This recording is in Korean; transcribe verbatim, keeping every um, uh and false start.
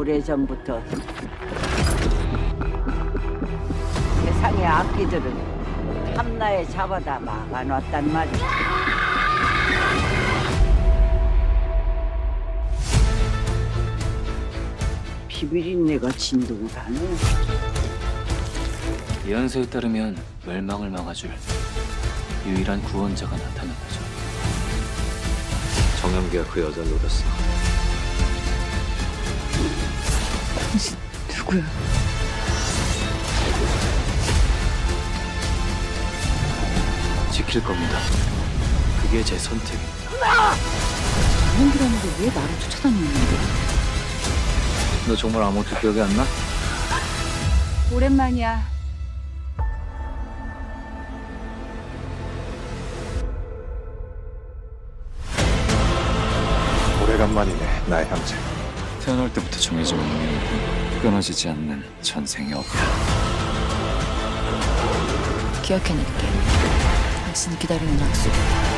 오래전부터 세상의 악기들은 함나에 잡아다 막아놨단 말이야. 비비린내가 진동을 하네. 예언서에 따르면 멸망을 막아줄 유일한 구원자가 나타난다죠. 정현기가 그 여자를 노렸어. 당신 누구야? 지킬 겁니다. 그게 제 선택입니다. 정현기라는 게 왜 나를 쫓아다니는데? 너 정말 아무것도 기억이 안 나? 오랜만이야. 오래간만이네, 나의 형제. 태어날 때부터 정해진 운명이고 끊어지지 않는 전생의 업다. 기억해낼게. 당신이 기다리는 약속.